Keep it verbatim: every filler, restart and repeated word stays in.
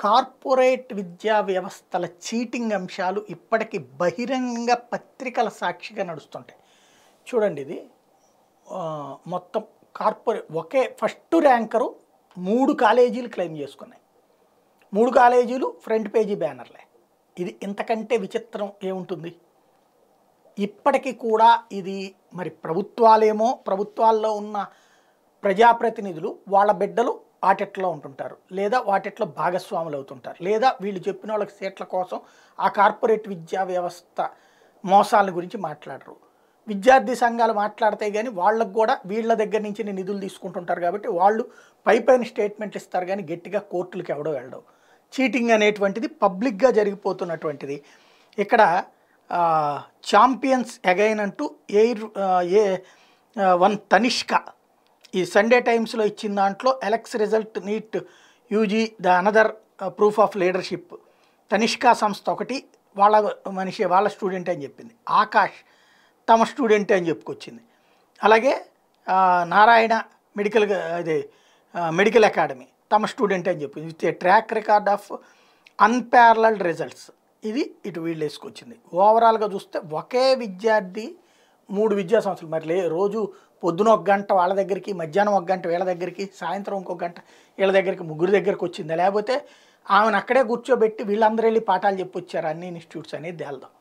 Corporate విద్యా వ్యవస్థల cheating అంశాలు ఇప్పటికీ బహిరంగ పత్రికల సాక్షిగా నడుస్తుంటాయి. చూడండి, ఇది మొత్తం కార్పొరేట్ ఒకే ఫస్ట్ ర్యాంకరు మూడు కాలేజీలు క్లెయిమ్ చేసుకున్నాయి. మూడు కాలేజీలు ఫ్రంట్ పేజీ బ్యానర్లే. ఇది ఇంతకంటే విచిత్రం ఏముంటుంది? ఇప్పటికీ కూడా ఇది మరి ప్రభుత్వాలేమో, ప్రభుత్వాల్లో ఉన్న ప్రజాప్రతినిధులు వాళ్ళ బిడ్డలు వాటిట్లో ఉంటుంటారు, లేదా వాటిట్లో భాగస్వాములు అవుతుంటారు, లేదా వీళ్ళు చెప్పిన వాళ్ళకి సీట్ల కోసం ఆ కార్పొరేట్ విద్యా వ్యవస్థ మోసాల గురించి మాట్లాడరు. విద్యార్థి సంఘాలు మాట్లాడతాయి కానీ వాళ్ళకు కూడా వీళ్ళ దగ్గర నుంచి నిధులు తీసుకుంటుంటారు కాబట్టి వాళ్ళు పై పైన స్టేట్మెంట్లు ఇస్తారు కానీ గట్టిగా కోర్టులకు ఎవడో వెళ్ళవు. చీటింగ్ అనేటువంటిది పబ్లిక్గా జరిగిపోతున్నటువంటిది. ఇక్కడ ఛాంపియన్స్ అగైన్ అంటూ ఎయిర్ ఏ వన్ తనిష్క ఈ సండే టైమ్స్లో ఇచ్చిన దాంట్లో ఎలక్స్ result NEET UG the another proof of leadership. Tanishka సంస్థ ఒకటి వాళ్ళ మనిషి వాళ్ళ స్టూడెంట్ అని చెప్పింది. ఆకాష్ తమ స్టూడెంటే అని చెప్పుకొచ్చింది. అలాగే నారాయణ మెడికల్ అదే మెడికల్ అకాడమీ తమ స్టూడెంట్ అని చెప్పింది. With a track record of unparalleled results. ఇది ఇటు వీళ్ళు వేసుకొచ్చింది. ఓవరాల్గా చూస్తే ఒకే విద్యార్థి మూడు విద్యా సంస్థలు మరి లే రోజు పొద్దున ఒక గంట వాళ్ళ దగ్గరికి, మధ్యాహ్నం ఒక గంట వీళ్ళ దగ్గరికి, సాయంత్రం ఇంకొక గంట వీళ్ళ దగ్గరికి, ముగ్గురు దగ్గరికి వచ్చింది. లేకపోతే ఆమెను అక్కడే కూర్చోబెట్టి వీళ్ళందరూ వెళ్ళి పాఠాలు చెప్పొచ్చారు అన్ని ఇన్స్టిట్యూట్స్ అనేది తేలదాం.